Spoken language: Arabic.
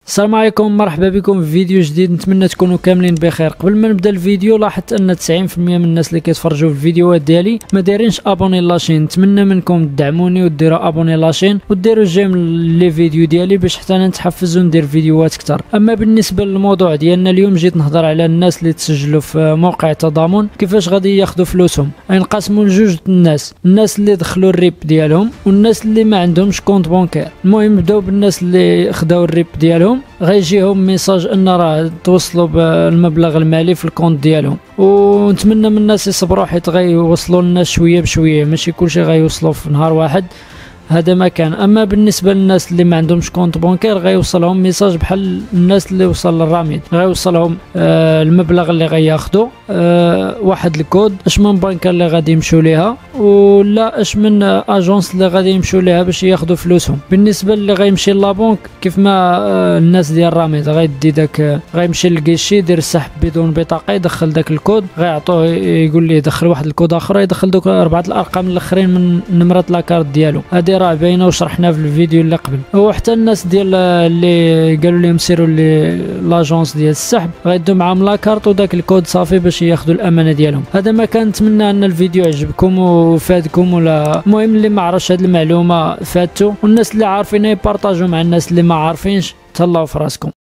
السلام عليكم، مرحبا بكم في فيديو جديد. نتمنى تكونوا كاملين بخير. قبل ما نبدا الفيديو لاحظت ان 90% من الناس اللي كيتفرجوا في الفيديوهات ديالي ما دايرينش ابوني لاشين. نتمنى منكم تدعموني وديروا ابوني لاشين وديروا جيم لي فيديو ديالي باش حتى انا نتحفز وندير فيديوهات اكثر. اما بالنسبه للموضوع ديالنا اليوم جيت نهضر على الناس اللي تسجلوا في موقع تضامن كيفاش غادي ياخذوا فلوسهم. غنقسموا لجوج الناس اللي دخلوا الريب ديالهم والناس اللي ما عندهمش كونت بانكير. المهم نبداو بالناس اللي خداو الريب ديالهم. غيجيهم ميساج ان راه توصلوا بالمبلغ المالي في الكونت ديالهم، ونتمنى من الناس يصبروا حيت غيوصلوا لنا شويه بشويه، ماشي كلشي غيوصلوا في نهار واحد، هذا ما كان. اما بالنسبه للناس اللي ما عندهمش كونت بانكير غيوصلهم ميساج بحال الناس اللي وصل للراميد، غيوصلهم المبلغ اللي غياخذوا، واحد الكود اش من بنكه اللي غادي يمشوا ليها ولا اش من اجونس اللي غادي يمشوا ليها باش ياخذوا فلوسهم. بالنسبه اللي غيمشي لابونك كيف ما الناس ديال الراميد غيدي داك، غيمشي للكيشي يدير السحب بدون بطاقه، يدخل داك الكود، غيعطوه يقول ليه دخل واحد الكود اخر، يدخل دوك 4 الارقام الاخرين من نمره لاكارت ديالو. هذه راه باينه وشرحنا في الفيديو اللي قبل. وحتى الناس ديال اللي قالوا لهم سيروا لاجونس ديال السحب غيدوا معاهم لاكارت وداك الكود صافي باش ياخذوا الامانه ديالهم. هذا ما كان. نتمنى ان الفيديو عجبكم وفادكم، ولا المهم اللي ما عرفش هذه المعلومه فاتو، والناس اللي عارفين يبارطاجوا مع الناس اللي ما عارفينش. تهلاو في راسكم.